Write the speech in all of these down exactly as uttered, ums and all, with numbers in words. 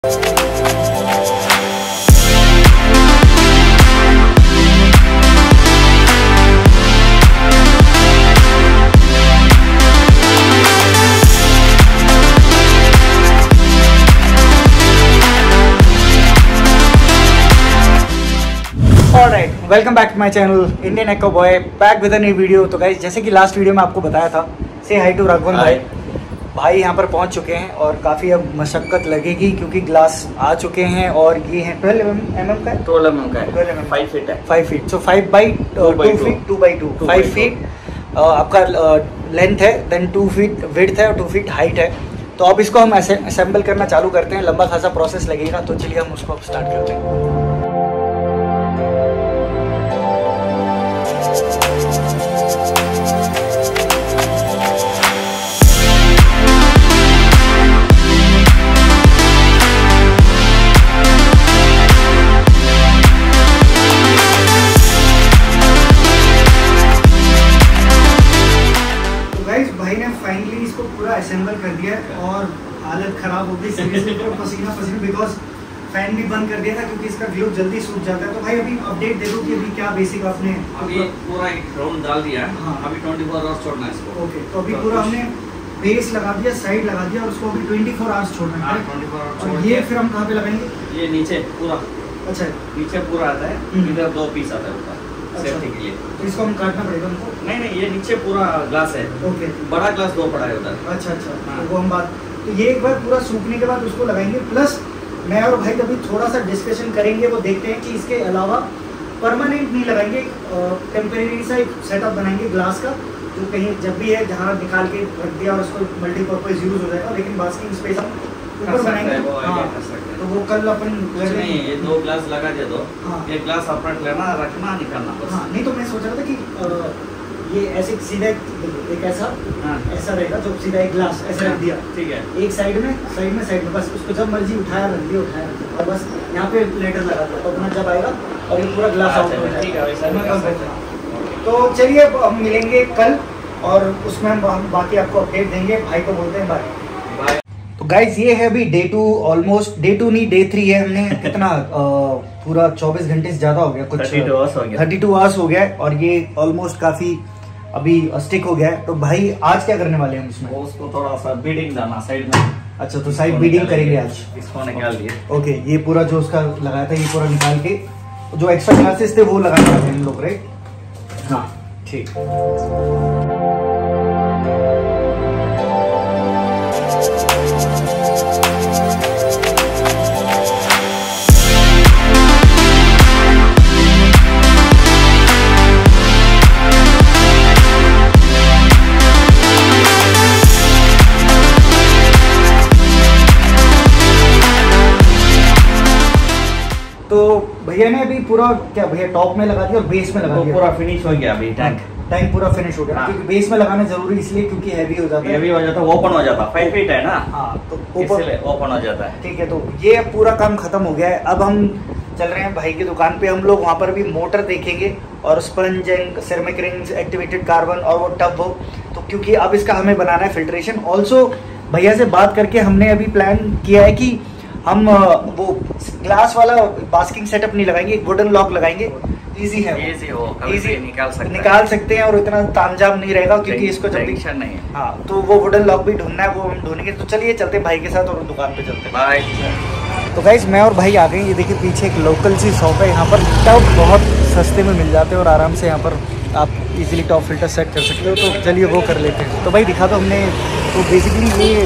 Alright, welcome back to my channel Indian Eco Boy, back with a new video. तो guys, जैसे कि last video में आपको बताया था, से हाई टू राघवन भाई। भाई यहाँ पर पहुँच चुके हैं और काफ़ी अब मशक्क़त लगेगी क्योंकि ग्लास आ चुके हैं और ये है ट्वेल्व एम एम का है, ट्वेल्व एम एम का है, twelve m m five feet है, five feet so five by two feet two by two five feet आपका लेंथ है, देन टू फीट विड्थ है और टू फीट हाइट है। तो अब इसको हम ऐसे असेंबल करना चालू करते हैं। लंबा खासा प्रोसेस लगेगा, तो चलिए हम उसको अब स्टार्ट करते हैं। भाई ने फाइनली इसको पूरा असेंबल कर दिया और हालत खराब हो गई, सीरियसली पूरा पसीना पसीना, बिकॉज फैन भी बंद कर दिया था क्योंकि इसका ग्लो जल्दी सूख जाता है। तो भाई अभी अपडेट दे दो कि अभी क्या बेसिक आपने अभी पूरा एक राउंड डाल दिया है। हाँ, अभी ट्वेंटी फोर आवर्स छोड़ना है इसको। ओके, तो अभी पूरा हमने बेस लगा दिया, साइड लगा दिया और उसको अभी ट्वेंटी फोर आवर्स छोड़ना है। Twenty four hours. और ये फिर हम कहाँ पे लगाएंगे? ये नीचे पूरा। अच्छा, नीचे पूरा आता है, इधर दो पीस आता है ऊपर सेफ्टी के लिए। तो इसको हम काटना पड़ेगा हमको? नहीं नहीं, ये नीचे पूरा ग्लास है। ओके, बड़ा ग्लास दो पड़ा है उधर। अच्छा अच्छा, तो वो हम बात, तो ये एक बार पूरा सूखने के बाद उसको लगाएंगे। प्लस मैं और भाई अभी थोड़ा सा डिस्कशन करेंगे, वो देखते हैं कि इसके अलावा परमानेंट नहीं लगाएंगे, टेम्परेरी सा एक सेटअप बनाएंगे ग्लास का, जो कहीं जब भी है जहाँ निकाल के रख दिया और उसको मल्टीपर्पज यूज हो जाएगा। लेकिन बास्किंग स्पेस हम ऊपर बनाएंगे। हाँ, तो वो कल अपन नहीं, ये दो ग्लास लगा दे दो। हाँ, एक ग्लास अपना लेना, रखना, निकालना बस। हाँ, नहीं तो मैं सोच रहा था कि आ, ये ऐसे सीधा एक ऐसा हाँ, ऐसा रहेगा जो सीधा एक ग्लास ऐसे रख दिया, ठीक है, एक साइड में साइड में साइड में बस उसको जब मर्जी उठाया रख दिया उठाया रख दिया और बस यहाँ पे लेटर लगा दिया, तो अपना जब आएगा और ये पूरा ग्लास आउट हो जाएगा। तो चलिए हम मिलेंगे कल और उसमें हम बाकी आपको अपडेट देंगे। भाई को बोलते हैं बाय बाय। तो गाइज, ये है अभी day two, almost day two नहीं डे थ्री है। हमने कितना आ, पूरा चौबीस घंटे से ज्यादा हो गया, कुछ थर्टी टू आवर्स हो गया, थर्टी टू आवर्स हो गया है और ये ऑलमोस्ट काफी अभी स्टिक हो गया है। तो भाई आज क्या करने वाले हैं हम इसमें? उसको थोड़ा सा बीडिंग डालना साइड में। अच्छा, तो साइड बीडिंग करेंगे आज। इसको निकाल दिए। ओके, ये पूरा जो उसका लगाया था ये पूरा निकाल के जो एक्स्ट्रा ग्लासेस थे वो लगाने वाले हैं हम लोग, राइट? हाँ ठीक। तो भैया ने अभी पूरा क्या भैया टॉप में लगा दिया और बेस में लगा तो दिया, पूरा फिनिश हो गया। अभी टैंक टैंक पूरा फिनिश हो गया। हाँ, क्योंकि बेस में लगाना जरूरी इसलिए क्योंकि हैवी हो जाता है, हैवी हो जाता है, ओपन हो जाता है, फाइव फीट है ना। हाँ, तो इसलिए ओपन हो जाता है। ठीक है, तो ये अब पूरा काम खत्म हो गया है। अब हम चल रहे हैं भाई की दुकान पे। हम लोग वहाँ पर भी मोटर देखेंगे और sponge and ceramic rings, activated carbon और वो टब हो, तो क्योंकि अब इसका हमें बनाना है फिल्ट्रेशन। ऑल्सो भैया से बात करके हमने अभी प्लान किया है कि हम वो ग्लास वाला बास्किंग सेटअप नहीं लगाएंगे, एक वुडन लॉक लगाएंगे। इजी है, इजी हो, इजी निकाल सकते निकाल सकते हैं और इतना तामझाम नहीं रहेगा क्योंकि इसको जब भी नहीं है। हाँ, तो वो वुडन लॉक भी ढूंढना है, वो हम ढूंढेंगे। तो चलिए चलते हैं भाई के साथ और दुकान पे चलते हैं। बाय। तो गाइस, मैं और भाई आ गए। ये देखिए पीछे एक लोकल सी शॉप है, यहाँ पर टब बहुत सस्ते में मिल जाते हैं और आराम से यहाँ पर आप इजीली टॉप फिल्टर सेट कर सकते हो। तो चलिए वो कर लेते हैं। तो भाई दिखा दो हमने, तो बेसिकली ये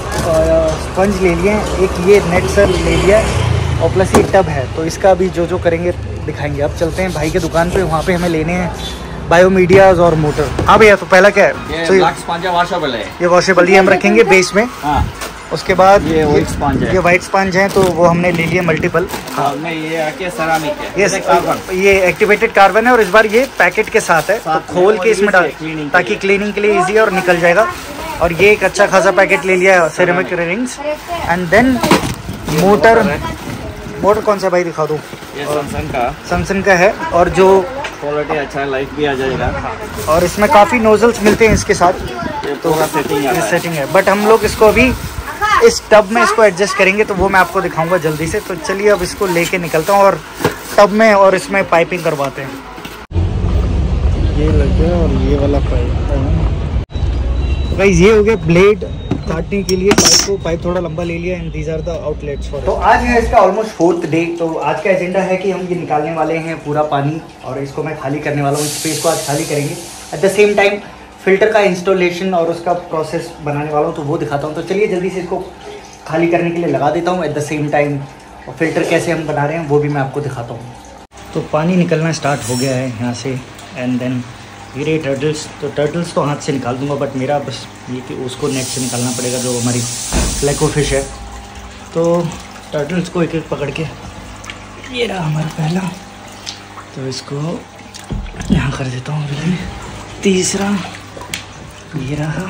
स्पंज ले लिए, एक ये नेट सर ले लिया और प्लस ये टब है। तो इसका भी जो जो करेंगे दिखाएंगे। अब चलते हैं भाई के दुकान पे, वहाँ पे हमें लेने हैं बायोमीडियाज और मोटर। हाँ भैया, तो पहला क्या है? ये ये वॉशेबल है, ये वॉशेबल, ये हम रखेंगे बेस में। हाँ, उसके बाद ये व्हाइट स्पंज है, ये व्हाइट स्पंज है, तो वो हमने ले लिए मल्टीपल। हाँ, में ये आके सेरामिक है, ये कार्बन, ये एक्टिवेटेड कार्बन है और इस बार ये पैकेट के साथ है, तो खोल के इसमें डाल ताकि क्लीनिंग के लिए इजी और निकल जाएगा। और ये एक अच्छा खासा पैकेट ले लिया है ceramic rings. And then motor, motor कौन सा भाई दिखा दो? ये सैमसंग का सैमसंग का है और जो क्वालिटी अच्छा है, लाइफ भी आ जाएगा। और इसमें काफ़ी नोजल्स मिलते हैं इसके साथ, ये तो सेटिंग है, सेटिंग है। बट हम लोग इसको अभी इस टब में इसको एडजस्ट करेंगे तो वो मैं आपको दिखाऊंगा जल्दी से। तो चलिए अब इसको लेके निकलता हूँ और टब में और इसमें पाइपिंग करवाते हैं। ये लग गया और ये वाला पाइप है। गाइस ये हो गया ब्लेड काटने के लिए पाइप को, पाइप थोड़ा लंबा ले लिया and these are the outlets for. तो आज है इसका ऑलमोस्ट फोर्थ डे। तो आज का एजेंडा है कि हम ये निकालने वाले हैं पूरा पानी और इसको मैं खाली करने वाला हूँ। स्पेस को आज खाली करेंगे, at the same time filter का इंस्टॉलेशन और उसका प्रोसेस बनाने वाला हूँ, तो वो दिखाता हूँ। तो चलिए जल्दी से इसको खाली करने के लिए लगा देता हूँ। एट द सेम टाइम और फिल्टर कैसे हम बना रहे हैं वो भी मैं आपको दिखाता हूँ। तो पानी निकलना स्टार्ट हो गया है यहाँ से एंड देन ये रही टर्टल्स। तो टर्टल्स तो हाथ से निकाल दूंगा, बट मेरा बस ये कि उसको नेट से निकालना पड़ेगा जो हमारी फ्लैको फिश है। तो टर्टल्स को एक एक पकड़ के, ये रहा हमारा पहला, तो इसको यहाँ कर देता हूँ अभी। तीसरा ये रहा।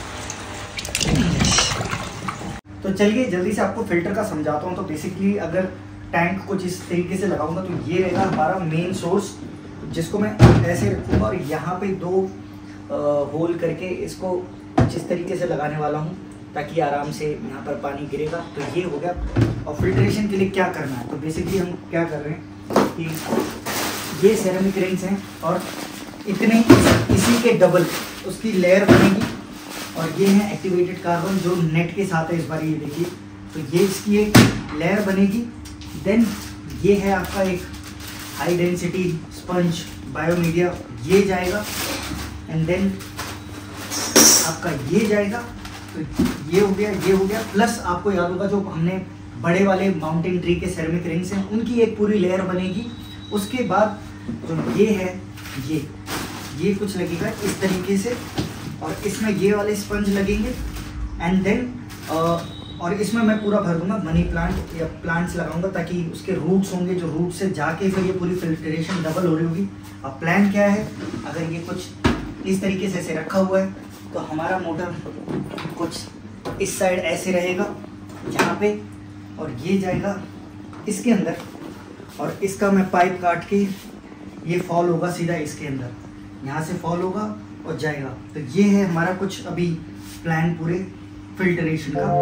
तो चलिए जल्दी से आपको फिल्टर का समझाता हूँ। तो बेसिकली अगर टैंक कुछ इस तरीके से लगाऊंगा तो ये रहेगा हमारा मेन सोर्स, जिसको मैं ऐसे रखूँगा और यहाँ पे दो आ, होल करके इसको जिस तरीके से लगाने वाला हूँ ताकि आराम से यहाँ पर पानी गिरेगा। तो ये हो गया। और फिल्ट्रेशन के लिए क्या करना है, तो बेसिकली हम क्या कर रहे हैं कि ये सेरेमिक रिंग्स हैं और इतने इसी के डबल उसकी लेयर बनेगी। और ये है एक्टिवेटेड कार्बन जो नेट के साथ है इस बार, ये देखिए। तो ये इसकी एक लेयर बनेगी। देन ये है आपका एक हाई डेंसिटी स्पंज बायोमीडिया, ये जाएगा एंड देन आपका ये जाएगा। तो ये हो गया, ये हो गया। प्लस आपको याद होगा जो हमने बड़े वाले माउंटेन ट्री के सेरेमिक रिंग्स हैं उनकी एक पूरी लेयर बनेगी। उसके बाद जो ये है ये ये कुछ लगेगा इस तरीके से और इसमें ये वाले स्पंज लगेंगे एंड देन और इसमें मैं पूरा भर दूंगा मनी प्लांट या प्लांट्स लगाऊंगा ताकि उसके रूट्स होंगे जो रूट से जाके फिर ये पूरी फिल्ट्रेशन डबल हो रही होगी। अब प्लान क्या है, अगर ये कुछ इस तरीके से ऐसे रखा हुआ है तो हमारा मोटर कुछ इस साइड ऐसे रहेगा यहाँ पे और ये जाएगा इसके अंदर और इसका मैं पाइप काट के ये फॉल होगा सीधा इसके अंदर, यहाँ से फॉल होगा और जाएगा। तो ये है हमारा कुछ अभी प्लान पूरे फिल्ट्रेशन का।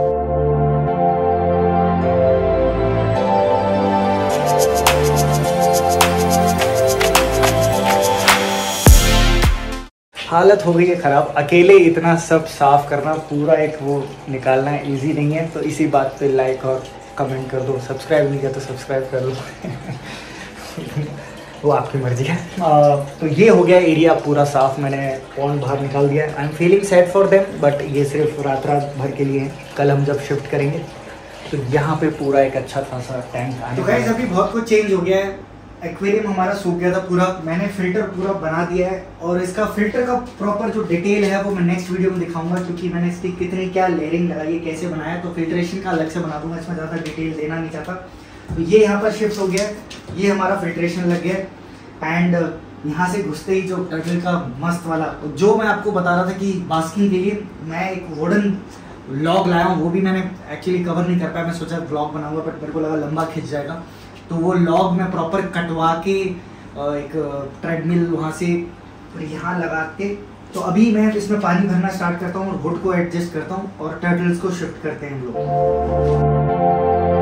हालत हो गई है ख़राब। अकेले इतना सब साफ करना, पूरा एक वो निकालना इजी नहीं है। तो इसी बात पे लाइक और कमेंट कर दो, सब्सक्राइब नहीं किया तो सब्सक्राइब कर लो वो आपकी मर्जी है। आ, तो ये हो गया एरिया पूरा साफ, मैंने पॉन्ड बाहर निकाल दिया। I am feeling sad for them, but ये सिर्फ रात रात भर के लिए है। कल हम जब शिफ्ट करेंगे तो यहाँ पे पूरा एक अच्छा खासा टैंक आने। तो गाइस अभी बहुत कुछ चेंज हो गया है। एक्वेरियम हमारा सूख गया था पूरा, मैंने फिल्टर पूरा बना दिया है और इसका फिल्टर का प्रॉपर जो डिटेल है वो मैं नेक्स्ट वीडियो में दिखाऊंगा, क्योंकि मैंने इसकी कितनी क्या लेयरिंग लगाई है, कैसे बनाया। तो फिल्ट्रेशन का अलग से बना दूंगा, इसमें ज़्यादा डिटेल देना नहीं चाहता। तो ये यहाँ पर शिफ्ट हो गया है, ये हमारा फिल्ट्रेशन लग गया है एंड यहाँ से घुसते ही जो टर्टल का मस्त वाला, जो मैं आपको बता रहा था कि बास्किंग के लिए मैं एक वुडन लॉग लाया हूँ, वो भी मैंने एक्चुअली कवर नहीं कर पाया। मैं सोचा ब्लॉग बनाऊंगा बट मेरे को लगा लंबा खिंच जाएगा, तो वो लॉग मैं प्रॉपर कटवा के एक ट्रेडमिल वहाँ से यहाँ लगा के, तो अभी मैं इसमें पानी भरना स्टार्ट करता हूँ और हुड को एडजस्ट करता हूँ और टर्टल्स को शिफ्ट करते हैं हम लोग।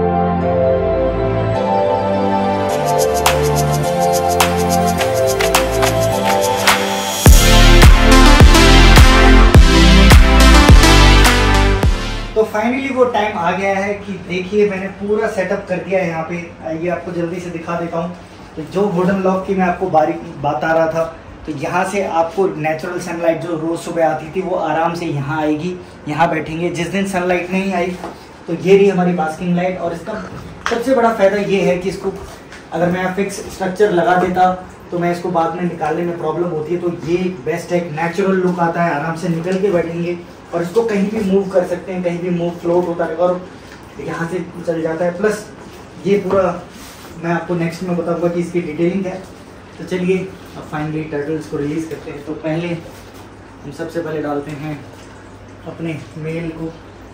तो फाइनली वो टाइम आ गया है कि देखिए मैंने पूरा सेटअप कर दिया है यहाँ पे। ये आपको जल्दी से दिखा देता हूँ। तो जो वुडन लॉक की मैं आपको बारीक बता रहा था, तो यहाँ से आपको नेचुरल सनलाइट जो रोज़ सुबह आती थी वो आराम से यहाँ आएगी, यहाँ बैठेंगे। जिस दिन सनलाइट नहीं आई तो ये रही हमारी बास्किंग लाइट। और इसका सबसे बड़ा फ़ायदा ये है कि इसको अगर मैं फिक्स स्ट्रक्चर लगा देता तो मैं इसको बाद में निकालने में प्रॉब्लम होती है। तो ये बेस्ट है, नेचुरल लुक आता है, आराम से निकल के बैठेंगे और इसको कहीं भी मूव कर सकते हैं, कहीं भी मूव फ्लोट होता है और यहाँ से चल जाता है। प्लस ये पूरा मैं आपको नेक्स्ट में बताऊंगा कि इसकी डिटेलिंग है। तो चलिए अब फाइनली टर्टल्स को रिलीज़ करते हैं। तो पहले हम सबसे पहले डालते हैं अपने मेल को।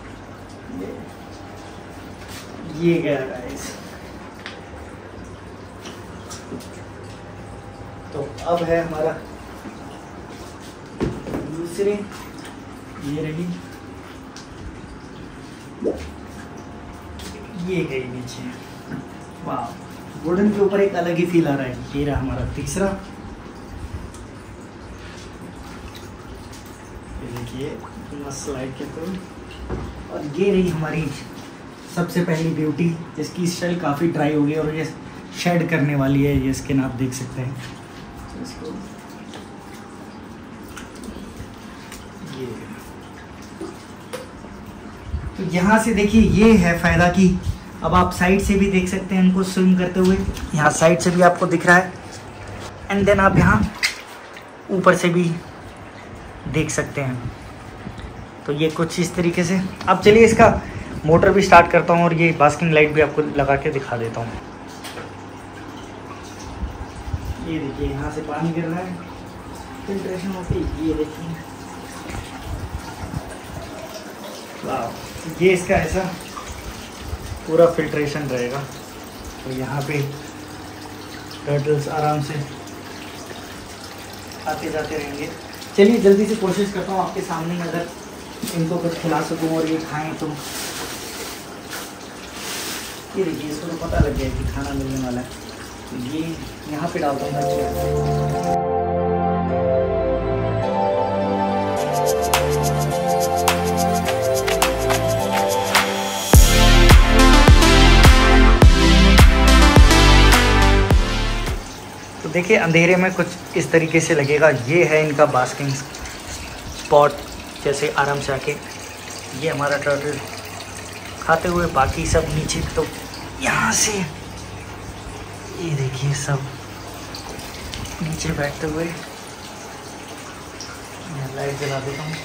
ये गया गाइस। तो अब है हमारा दूसरे, ये रही। ये गई नीचे। वाह, वुडन के ऊपर एक अलग ही फील आ रहा है। ये रहा हमारा तीसरा, ये देखिए स्लाइड के थ्रू। और ये रही हमारी सबसे पहली ब्यूटी, जिसकी शेल काफ़ी ड्राई हो गई और ये शेड करने वाली है। ये स्किन आप देख सकते हैं। तो इसको ये तो यहाँ से देखिए, ये है फ़ायदा कि अब आप साइड से भी देख सकते हैं इनको स्विम करते हुए। यहाँ साइड से भी आपको दिख रहा है, एंड देन आप यहाँ ऊपर से भी देख सकते हैं। तो ये कुछ इस तरीके से। अब चलिए इसका मोटर भी स्टार्ट करता हूँ और ये बास्किंग लाइट भी आपको लगा के दिखा देता हूँ। ये देखिए यहाँ से पानी गिर रहा है, फिल्ट्रेशन होती है। ये देखिए, वाह, ये इसका ऐसा पूरा फिल्ट्रेशन रहेगा। तो यहाँ पे टर्टल्स आराम से आते जाते रहेंगे। चलिए जल्दी से कोशिश करता हूँ आपके सामने अगर इनको कुछ खिला सकूँ और ये खाएं तो। ये देखिए, इसको तो पता लग गया कि खाना मिलने वाला है। तो ये यहाँ पे डालता हूँ मैं। तो देखिए अंधेरे में कुछ इस तरीके से लगेगा। ये है इनका बास्किंग स्पॉट, जैसे आराम से आके ये हमारा टर्टल खाते हुए, बाकी सब नीचे। तो यहाँ से ये देखिए सब नीचे बैठते हुए। मैं लाइट जला देता हूँ।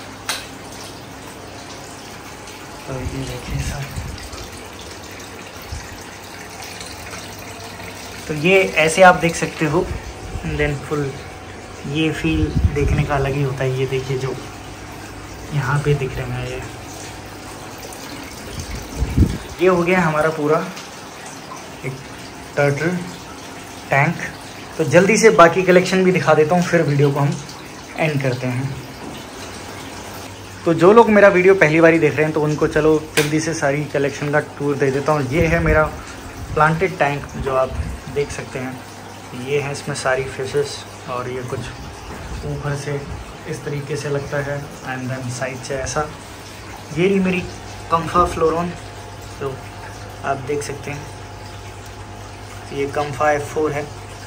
तो ये देखिए सब। तो ये ऐसे आप देख सकते हो। एंड देन फुल ये फील देखने का अलग ही होता है। ये देखिए जो यहाँ पे दिख रहे हैं, ये ये हो गया हमारा पूरा एक टर्टल टैंक। तो जल्दी से बाकी कलेक्शन भी दिखा देता हूँ, फिर वीडियो को हम एंड करते हैं। तो जो लोग मेरा वीडियो पहली बार देख रहे हैं तो उनको चलो जल्दी से सारी कलेक्शन का टूर दे देता हूँ। ये है मेरा प्लांटेड टैंक जो आप देख सकते हैं। ये है इसमें सारी फिशेस और ये कुछ ऊपर से इस तरीके से लगता है, एंड देन साइड से ऐसा। ये रही मेरी कम्फा फ्लोरोन, तो आप देख सकते हैं ये कम्फा एफ फोर है।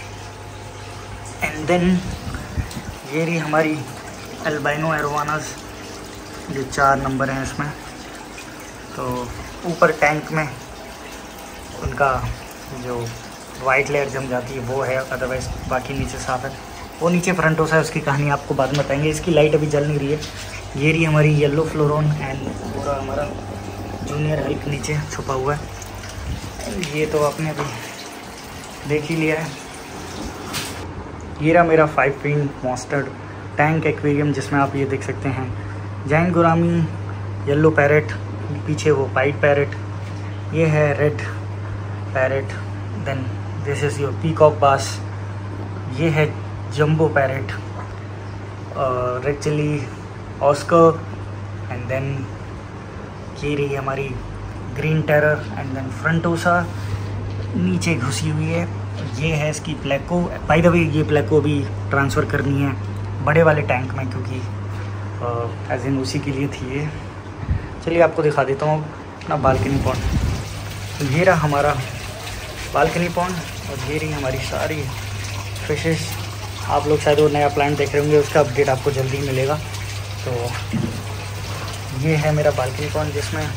एंड देन ये रही हमारी अल्बाइनो एरोवानास, जो चार नंबर हैं इसमें। तो ऊपर टैंक में उनका जो वाइट लेयर जम जाती है वो है, अदरवाइज़ बाकी नीचे साफ है। वो नीचे फ्रंटोसा है, उसकी कहानी आपको बाद में बताएंगे। इसकी लाइट अभी जल नहीं रही है। ये रही हमारी येलो फ्लोरोन, एंड पूरा हमारा जूनियर हल्क नीचे छुपा हुआ है। ये तो आपने अभी देख ही लिया है। ये रहा मेरा five pin mustard tank aquarium, जिसमें आप ये देख सकते हैं जाइन गुरामी, येलो पैरेट, पीछे वो वाइट पैरेट, ये है red parrot, then this is your peacock bass, ये है jumbo parrot, red chili oscar, and then ये रही हमारी green terror, and then frontosa नीचे घुसी हुई है। ये है इसकी प्लेको। बाय द वे ये प्लेको भी ट्रांसफ़र करनी है बड़े वाले टैंक में, क्योंकि एज इन उसी के लिए थी ये। चलिए आपको दिखा देता हूँ अपना बालकनी पॉन्ड। तो ये रहा हमारा बालकनी पॉन्ड, और ये रही हमारी सारी फिशेस। आप लोग शायद वो नया प्लांट देख रहे होंगे, उसका अपडेट आपको जल्दी ही मिलेगा। तो ये है मेरा बालकनी पॉन्ड, जिसमें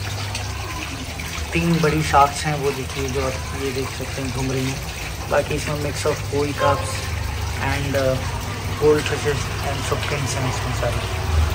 तीन बड़ी शार्क्स हैं, वो देखिए जो आप ये देख सकते हैं घूम रही हैं। बाकी इसमें मिक्स ऑफ कोई carps and gold fishes and सुपकिंस हैं इसमें सारी।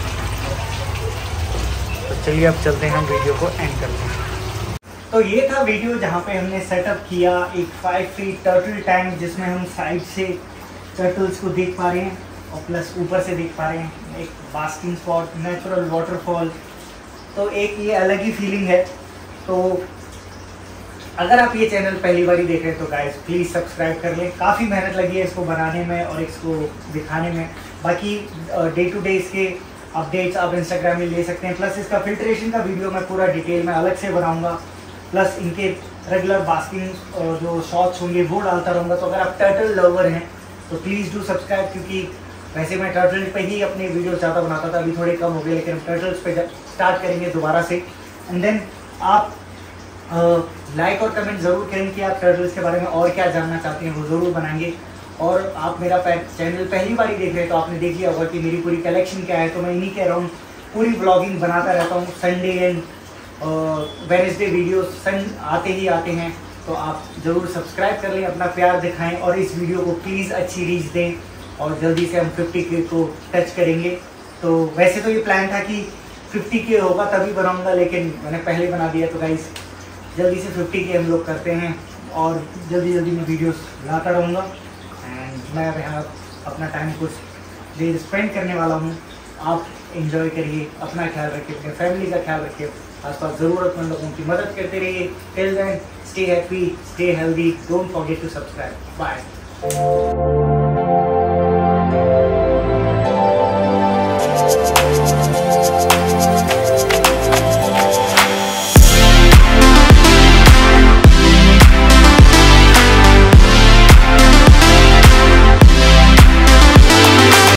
तो चलिए अब चलते हैं, वीडियो को एंड करते हैं। तो ये था वीडियो जहाँ पे हमने सेटअप किया एक फाइव फीट टर्टल टैंक, जिसमें हम साइड से टर्टल्स को देख पा रहे हैं और प्लस ऊपर से देख पा रहे हैं एक बास्किंग स्पॉट, नेचुरल वाटरफॉल। तो एक ये अलग ही फीलिंग है। तो अगर आप ये चैनल पहली बार ही देख रहे हैं तो गाइस प्लीज़ सब्सक्राइब कर लें। काफ़ी मेहनत लगी है इसको बनाने में और इसको दिखाने में। बाकी डे टू डे इसके अपडेट्स आप इंस्टाग्राम में ले सकते हैं। प्लस इसका फिल्ट्रेशन का वीडियो मैं पूरा डिटेल में अलग से बनाऊंगा। प्लस इनके रेगुलर बास्किंग जो शॉट्स होंगे वो डालता रहूँगा। तो अगर आप टर्टल लवर हैं तो प्लीज़ डू सब्सक्राइब, क्योंकि वैसे मैं टर्टल पे ही अपने वीडियो ज़्यादा बनाता था, अभी थोड़े कम हो गए, लेकिन हम टर्टल्स पे स्टार्ट करेंगे दोबारा से। एंड देन आप लाइक और कमेंट ज़रूर करें कि आप टर्टल्स के बारे में और क्या जानना चाहते हैं, वो ज़रूर बनाएंगे। और आप मेरा चैनल पहली बार ही देख रहे हैं तो आपने देख लिया होगा कि मेरी पूरी कलेक्शन क्या है। तो मैं इन्हीं के अराउंड पूरी व्लॉगिंग बनाता रहता हूँ। संडे एंड वेडनेसडे वीडियो सन आते ही आते हैं, तो आप ज़रूर सब्सक्राइब कर लें, अपना प्यार दिखाएं और इस वीडियो को प्लीज़ अच्छी रीच दें और जल्दी से हम फिफ्टी के को टच करेंगे। तो वैसे तो ये प्लान था कि फिफ्टी के होगा तभी बनाऊंगा, लेकिन मैंने पहले बना दिया। तो गाइस जल्दी से फिफ्टी के हम लोग करते हैं और जल्दी जल्दी मैं वीडियोस लाता रहूँगा। एंड मैं यहाँ अपना टाइम कुछ देर स्पेंड करने वाला हूँ। आप एंजॉय करिए, अपना ख्याल रखिए, अपने फैमिली का ख्याल रखिए, आसपास ज़रूरतमंद लोगों की मदद करते रहिए। Till then stay happy, stay healthy, don't forget to subscribe. Bye.